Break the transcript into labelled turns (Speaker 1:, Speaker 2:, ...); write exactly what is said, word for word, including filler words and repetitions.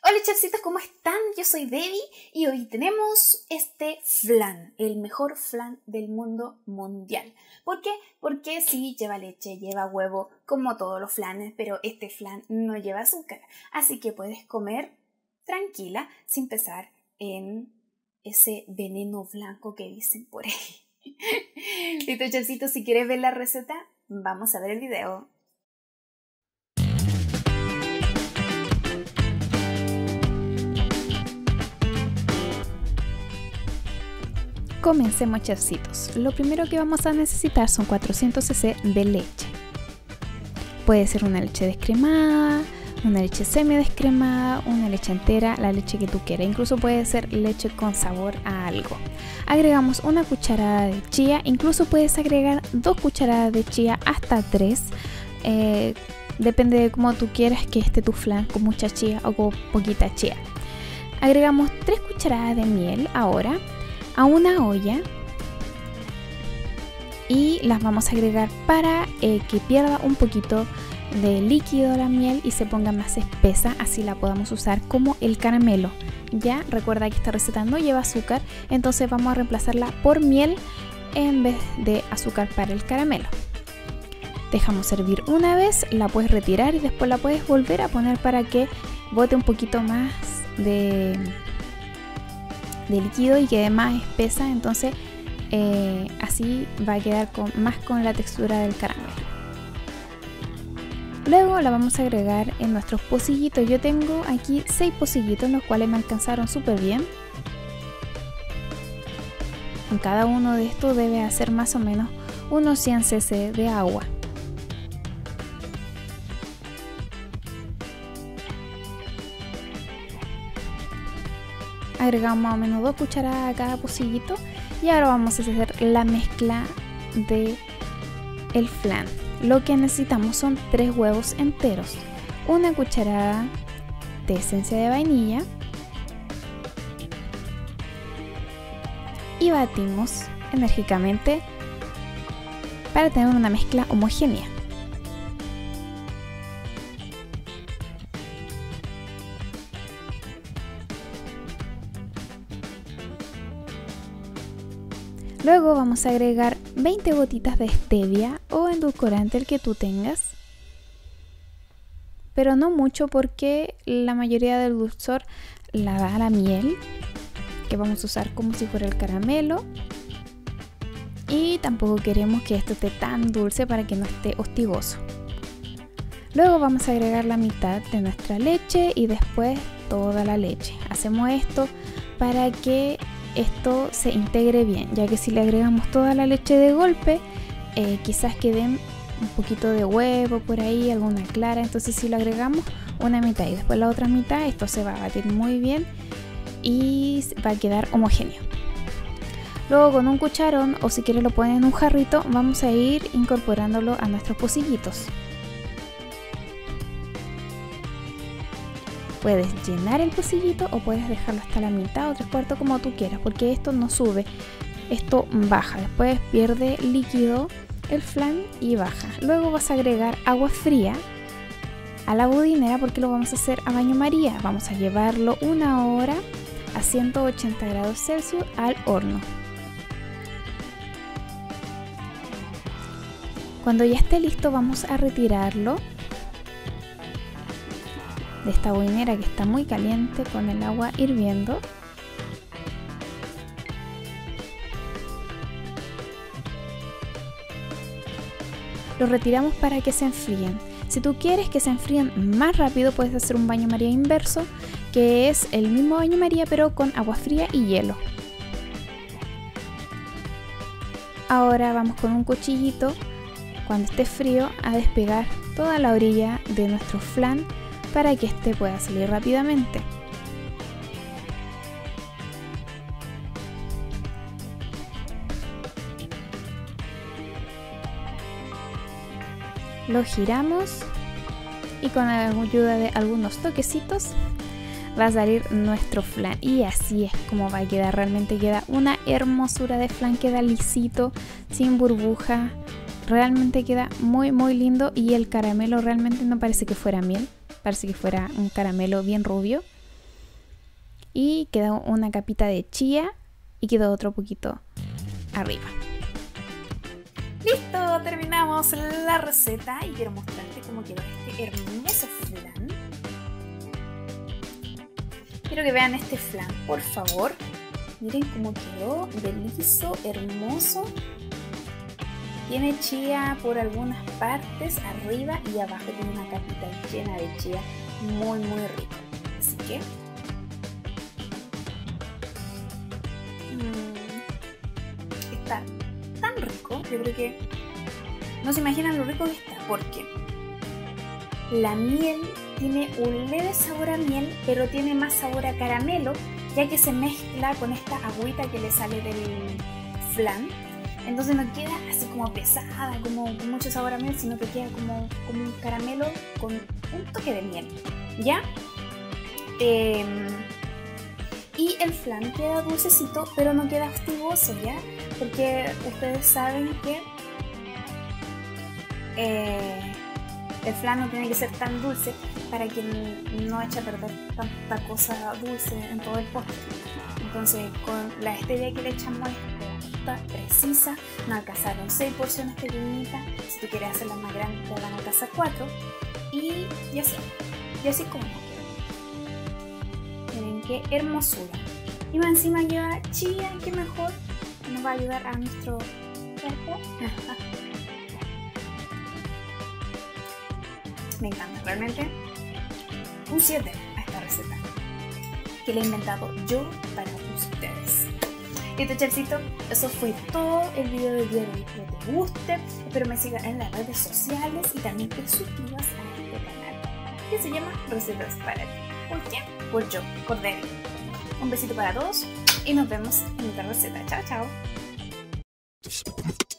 Speaker 1: Hola chefcitos, ¿cómo están? Yo soy Debbie y hoy tenemos este flan, el mejor flan del mundo mundial. ¿Por qué? Porque sí, lleva leche, lleva huevo, como todos los flanes, pero este flan no lleva azúcar. Así que puedes comer tranquila sin pensar en ese veneno blanco que dicen por ahí. Listo chefcitos, si quieres ver la receta, vamos a ver el video.
Speaker 2: Comencemos chefcitos. Lo primero que vamos a necesitar son cuatrocientos mililitros de leche. Puede ser una leche descremada, una leche semi descremada, una leche entera, la leche que tú quieras. Incluso puede ser leche con sabor a algo. Agregamos una cucharada de chía, incluso puedes agregar dos cucharadas de chía hasta tres. Eh, depende de cómo tú quieras que esté tu flan, con mucha chía o con poquita chía. Agregamos tres cucharadas de miel ahora a una olla y las vamos a agregar para eh, que pierda un poquito de líquido la miel y se ponga más espesa, así la podamos usar como el caramelo. Ya recuerda que esta receta no lleva azúcar, entonces vamos a reemplazarla por miel en vez de azúcar para el caramelo. Dejamos hervir una vez, la puedes retirar y después la puedes volver a poner para que bote un poquito más de de líquido y quede más espesa, entonces eh, así va a quedar con, más con la textura del caramelo. Luego la vamos a agregar en nuestros pocillitos. Yo tengo aquí seis pocillitos, los cuales me alcanzaron súper bien. En cada uno de estos debe hacer más o menos unos cien centilitros de agua. Agregamos más o menos dos cucharadas a cada pocillito y ahora vamos a hacer la mezcla de el flan. Lo que necesitamos son tres huevos enteros, una cucharada de esencia de vainilla y batimos enérgicamente para tener una mezcla homogénea. Luego vamos a agregar veinte gotitas de stevia o endulcorante, el que tú tengas, pero no mucho porque la mayoría del dulzor la da la miel, que vamos a usar como si fuera el caramelo, y tampoco queremos que esto esté tan dulce para que no esté hostigoso. Luego vamos a agregar la mitad de nuestra leche y después toda la leche. Hacemos esto para que esto se integre bien, ya que si le agregamos toda la leche de golpe eh, quizás queden un poquito de huevo por ahí, alguna clara, entonces si lo agregamos una mitad y después la otra mitad, esto se va a batir muy bien y va a quedar homogéneo. Luego con un cucharón, o si quieres lo ponen en un jarrito, vamos a ir incorporándolo a nuestros pocillitos. Puedes llenar el pocillito o puedes dejarlo hasta la mitad o tres cuartos, como tú quieras, porque esto no sube, esto baja, después pierde líquido el flan y baja. Luego vas a agregar agua fría a la budinera porque lo vamos a hacer a baño María. Vamos a llevarlo una hora a ciento ochenta grados Celsius al horno. Cuando ya esté listo vamos a retirarlo de esta budinera que está muy caliente con el agua hirviendo. Lo retiramos para que se enfríen. Si tú quieres que se enfríen más rápido, puedes hacer un baño María inverso, que es el mismo baño María pero con agua fría y hielo. Ahora vamos con un cuchillito, cuando esté frío, a despegar toda la orilla de nuestro flan para que este pueda salir rápidamente. Lo giramos y con la ayuda de algunos toquecitos va a salir nuestro flan, y así es como va a quedar. Realmente queda una hermosura de flan, queda lisito, sin burbuja, realmente queda muy muy lindo, y el caramelo realmente no parece que fuera miel, parece que fuera un caramelo bien rubio. y queda una capita de chía y quedó otro poquito arriba.
Speaker 1: Listo, terminamos la receta y quiero mostrarte cómo quedó este hermoso flan. Quiero que vean este flan, por favor. Miren cómo quedó, de liso, hermoso. Tiene chía por algunas partes, arriba y abajo tiene una capita llena de chía, muy muy rico. Así que mmm, está tan rico, yo creo que no se imaginan lo rico que está, porque la miel tiene un leve sabor a miel, pero tiene más sabor a caramelo, ya que se mezcla con esta agüita que le sale del flan. Entonces no queda así como pesada, como con mucho sabor a miel, sino que queda como, como un caramelo con un toque de miel, ¿ya? Eh, y el flan queda dulcecito, pero no queda hostigoso, ¿ya? Porque ustedes saben que eh, el flan no tiene que ser tan dulce para que no eche a perder tanta cosa dulce en todo el postre. Entonces con la stevia que le echamos precisa, no alcanzaron seis porciones pequeñitas. Si tú quieres hacerlas más grandes te van a alcanzar cuatro, y, y así y así como miren qué hermosura, y más encima lleva chía, que mejor nos va a ayudar a nuestro cuerpo. Me encanta, realmente un siete a esta receta que la he inventado yo para ustedes. Listo, chefcito, eso fue todo el video del día de hoy. Espero te guste, espero me sigas en las redes sociales y también te suscribas a este canal que se llama Recetas para ti. ¿Por quién? Por yo, por Debbie. Un besito para todos y nos vemos en otra receta. Chao, chao.